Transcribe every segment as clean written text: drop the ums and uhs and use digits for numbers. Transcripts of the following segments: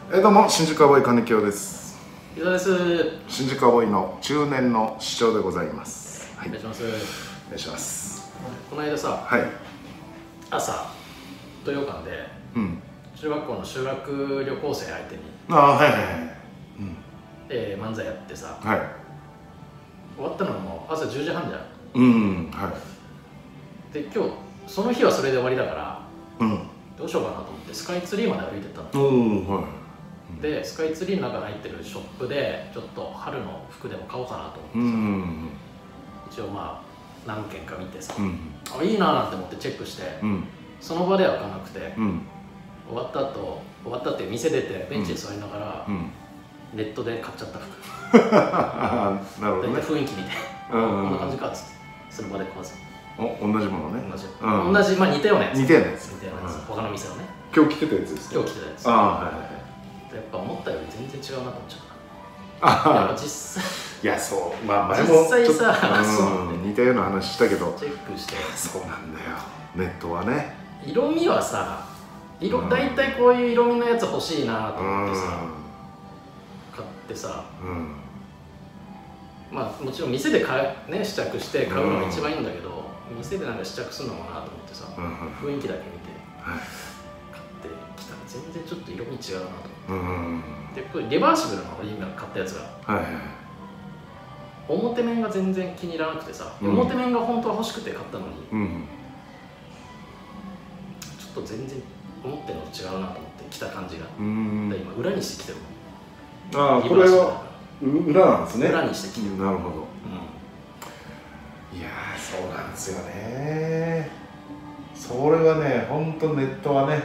どうも、新宿アボーイ金城です。 伊沢です。 新宿アボーイの中年の市長でございます。 はい、お願いします。 お願いします。 この間さ、 はい。 朝土曜館で、中学校の修学旅行生相手にはいはいはい。 漫才やってさ、 はい。 終わったのも朝10時半じゃはん。 い。 で、今日その日はそれで終わりだから、 うん。 どうしようかなと思ってスカイツリーまで歩いてったの。 はい。 で、スカイツリーの中に入ってるショップでちょっと春の服でも買おうかなと思ってさ、一応まあ何件か見てさ、あ、いいなーって思ってチェックして、その場では買わなくて、終わったって店出てベンチに座りながら、ネットで買っちゃった服。 なるほどね。 大体雰囲気見て、こんな感じかっつってその場で買わず。 同じものね。 同じ、まあ似たようなやつ。 似たようなやつ。 他の店のね。 今日着てたやつです。 今日着てたやつ。やっぱ思ったより全然違うなと思っちゃった。やっぱ実際。 いや、そう、まあ前も実際さ、 似たような話したけど。 チェックして。 そうなんだよ。ネットはね。 色味はさ、大体こういう色味のやつ欲しいなと思ってさ、買ってさ。まあもちろん店でね、試着して買うのが一番いいんだけど、店でなんか試着するのかなと思ってさ、雰囲気だけ見て買ってきたら全然ちょっと色味違うなと思って。で、これリバーシブルの俺今買ったやつが、表面が全然気に入らなくてさ、表面が本当は欲しくて買ったのに、ちょっと全然思ってるのと違うなと思って着た感じが。今裏にしてきてるもん。 これは裏なんですね。 裏にしてきてる。 なるほど。いやー、そうなんですよね。それはね、本当ネットはね、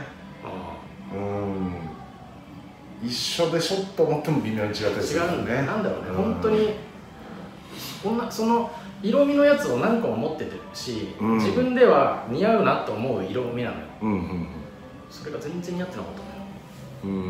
一緒でしょと思っても微妙に違ったりするんだよね。 なんだろうね、本当にその色味のやつを何個も持っててるし、自分では似合うなと思う色味なのよ。それが全然似合ってなかったのよ。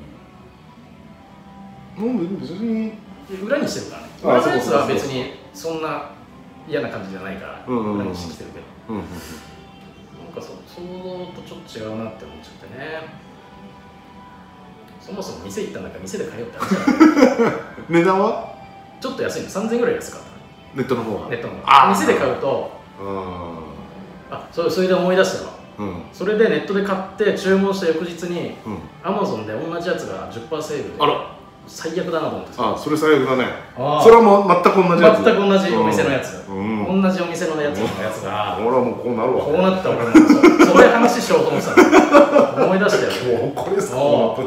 もう別に裏にしてるからね。裏のやつは別にそんな嫌な感じじゃないから裏にしてきてるけど、なんか想像とちょっと違うなって思っちゃってね。そもそも店行ったんだから店で買えよって話じゃない。 値段はちょっと安いの、3000円ぐらい安かった。 ネットの方は。 ネットの方。店で買うと、それで思い出したの。それでネットで買って注文した翌日に Amazon で同じやつが 10% セールで、最悪だなと思ってさ。 それ最悪だね。それはもう全く同じやつ。 全く同じお店のやつ。同じお店のやつが。 俺はもうこうなるわ。 こうなった俺もそれ話しようと思ってたの。思い出したよ。 もうこれさ。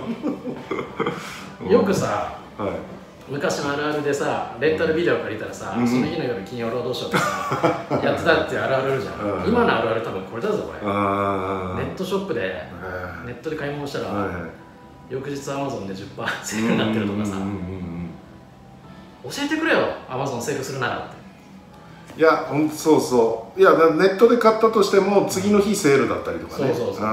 よくさ、昔のあるあるでさ、レンタルビデオ借りたらさ、その日の夜金曜ロードショーとかやってたってあるあるあるじゃん。今のあるある多分これだぞこれ。ネットショップでネットで買い物したら翌日 Amazon で 10% セールになってるとかさ、教えてくれよ Amazon セールするならって。 いや、ほんとそうそう。いや、ネットで買ったとしても次の日セールだったりとかね。そう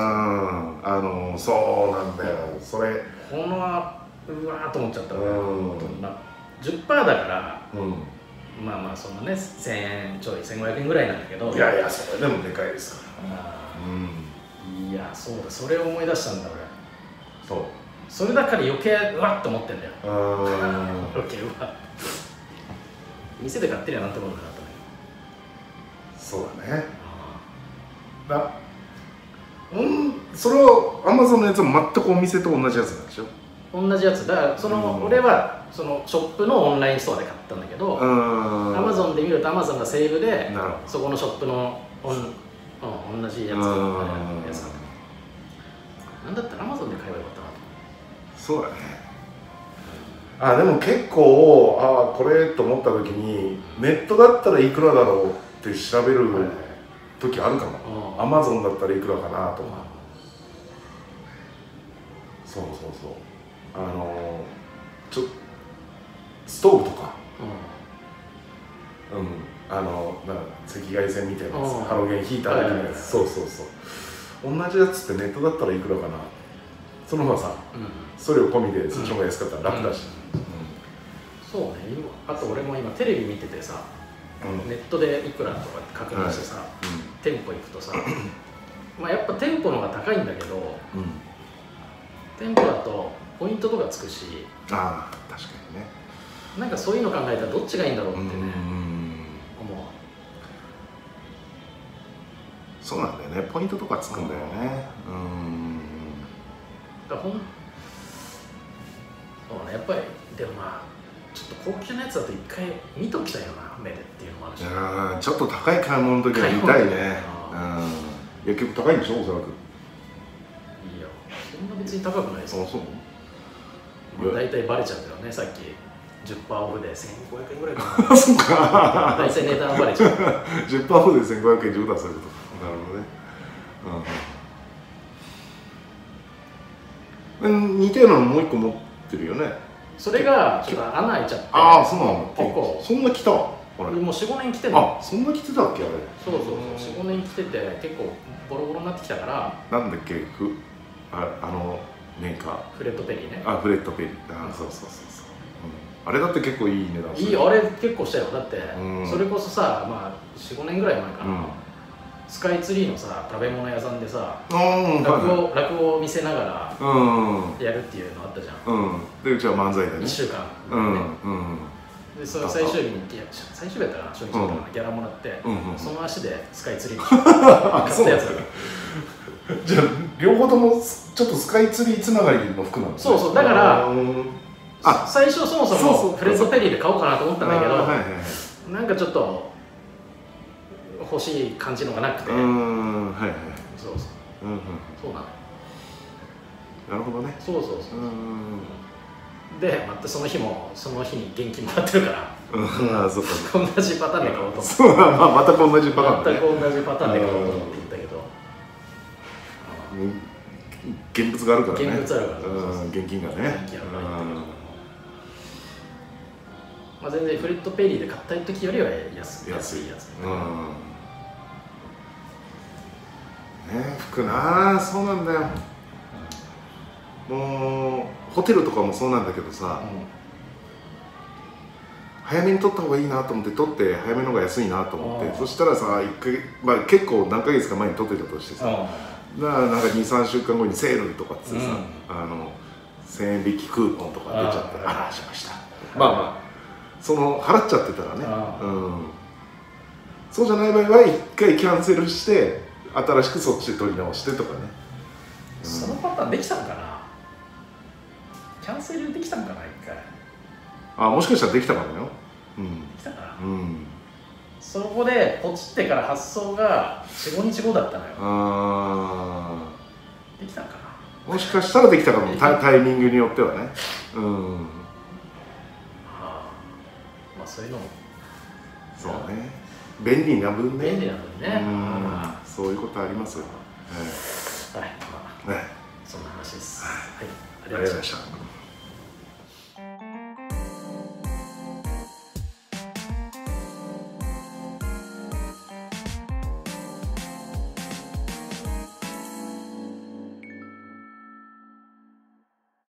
なんだよ。それこのうわーと思っちゃった俺。10% だからまあまあそんなね、1000円ちょい1500円ぐらいなんだけど、 いやいや、それでもでかいですから。 いや、そうだ、それを思い出したんだ俺。 そう、 それだから余計うわっと思ってんだよ。余計うわっ、店で買ってりゃなんてもんだなと思う。 そうだね。それは Amazon のやつも全くお店と同じやつなんでしょ。 同じやつだから、俺はそのショップのオンラインストアで買ったんだけど、Amazon で見ると Amazon がセールでそこのショップの同じやつがなんだったら Amazon で買えばよかったなと。 そうだね。でも結構これと思った時にネットだったらいくらだろうって調べる時あるかも。Amazon だったらいくらかなとか。そうストーブとか、赤外線みたいなやつ、ハロゲンヒーターみたいなやつ、同じやつってネットだったらいくらかな。その方がさ、それを込みでそっちの方が安かったら楽だし。 そうね。あと俺も今テレビ見ててさ、ネットでいくらとか確認してさ、店舗行くとさ、まあやっぱ店舗の方が高いんだけど、 店舗だとポイントとかつくし、 ああ確かにね、 なんかそういうの考えたらどっちがいいんだろうってね、思う。 そうなんだよね、ポイントとかつくんだよね。 だからそうね、やっぱりでもまあちょっと高級なやつだと一回見ときたいよな、目でっていうのもあるし、 ちょっと高い買い物の時は見たいね。いや結構高いんでしょ、おそらく。 いいよ、そんな別に高くないですよ。 そう大体バレちゃうけどね、さっき10%オフで1500円ぐらいかな。 そうか。 大体値段バレちゃう。 10%オフで1500円、10%そういうこと。なるほどね。似たようなのもう一個持ってるよね。 それがちょっと穴開いちゃって。 ああ、そうなの。 結構。 そんな来た。もう4、5年来てんの。 あ、そんな来てたっけあれ。 そうそうそう、4、5年来てて結構ボロボロになってきたから。 なんだっけ、あのメーカー。 フレットペリーね。 あ、フレットペリー。あ、そう。あれだって結構いい値段。 いい、あれ結構したよ。だってそれこそさ、まあ4、5年ぐらい前かな。スカイツリーのさ、食べ物屋さんでさ、落語を見せながらやるっていうのあったじゃん。 で、うちは漫才でね。 1週間。で、その最終日に、最終日やったかな、初日だからギャラもらって、その足でスカイツリーに買ったやつだから。 じゃあ、両方ともちょっとスカイツリーつながりの服なんですね。 そう、だから、最初そもそもフレッドペリーで買おうかなと思ったんだけど、なんかちょっと、欲しい感じのがなくて、そうなの。 なるほどね。 そうで、またその日に現金もらってるから、同じパターンで買おうと思って。 そうだ、また同じパターン。 全く同じパターンで買おうと思って言ったけど、 現物があるからね。 現物あるから、 現金がね。 まあ全然フレットペリーで買った時よりは安いやつ。 服な、そうなんだよ。もうホテルとかもそうなんだけどさ、早めに取った方がいいなと思って取って早めの方が安いなと思って、そしたらさ、結構何ヶ月か前に取ってたとしてさ、だからなんか2、3週間後にセールとかってさ、1000円引きクーポンとか出ちゃって、あらしました。まあその払っちゃってたらね、そうじゃない場合は1回キャンセルして新しくそっちで取り直してとかね。 そのパターンできたのかな。キャンセルできたのかな、1回。 もしかしたらできたかもよ。 できたかな。そこでポチってから発送が4、5日後だったのよ。できたのかな。 もしかしたらできたかも、タイミングによってはね。 まあそういうのもそうね、便利な分ね。 便利な分ね。 そういうことありますよ。 はい、まあそんな話です。はい、 ありがとうございました。